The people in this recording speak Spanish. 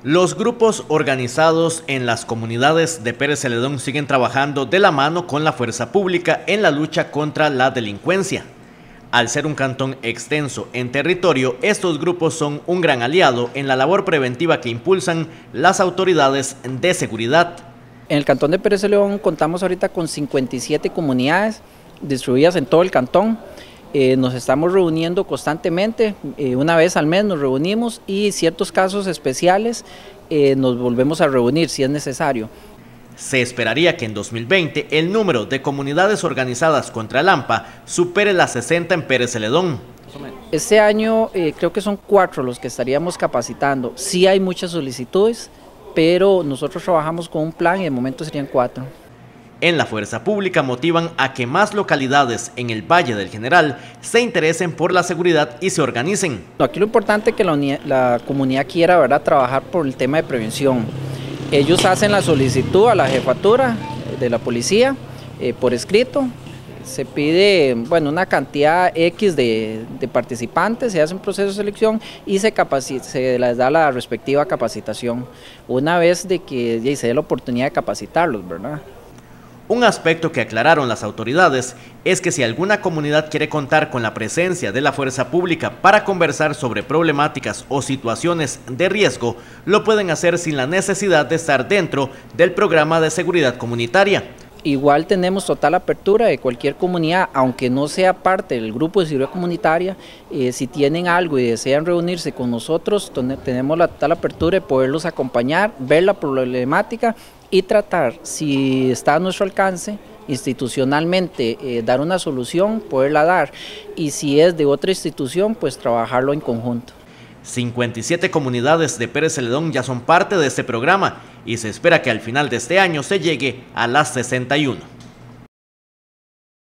Los grupos organizados en las comunidades de Pérez Celedón siguen trabajando de la mano con la fuerza pública en la lucha contra la delincuencia. Al ser un cantón extenso en territorio, estos grupos son un gran aliado en la labor preventiva que impulsan las autoridades de seguridad. En el cantón de Pérez Celedón contamos ahorita con 57 comunidades distribuidas en todo el cantón. Nos estamos reuniendo constantemente, una vez al mes nos reunimos y ciertos casos especiales nos volvemos a reunir si es necesario. Se esperaría que en 2020 el número de comunidades organizadas contra el AMPA supere las 60 en Pérez Celedón. Este año creo que son 4 los que estaríamos capacitando. Sí hay muchas solicitudes, pero nosotros trabajamos con un plan y de momento serían 4. En la fuerza pública motivan a que más localidades en el Valle del General se interesen por la seguridad y se organicen. Aquí lo importante es que la comunidad quiera, ¿verdad?, trabajar por el tema de prevención. Ellos hacen la solicitud a la jefatura de la policía por escrito. Se pide, bueno, una cantidad X de participantes, se hace un proceso de selección y se les da la respectiva capacitación. Una vez de que se dé la oportunidad de capacitarlos, ¿verdad? Un aspecto que aclararon las autoridades es que si alguna comunidad quiere contar con la presencia de la fuerza pública para conversar sobre problemáticas o situaciones de riesgo, lo pueden hacer sin la necesidad de estar dentro del programa de seguridad comunitaria. Igual tenemos total apertura de cualquier comunidad, aunque no sea parte del grupo de seguridad comunitaria, si tienen algo y desean reunirse con nosotros, tenemos la total apertura de poderlos acompañar, ver la problemática y tratar, si está a nuestro alcance, institucionalmente dar una solución, poderla dar, y si es de otra institución, pues trabajarlo en conjunto. 57 comunidades de Pérez Celedón ya son parte de este programa y se espera que al final de este año se llegue a las 61.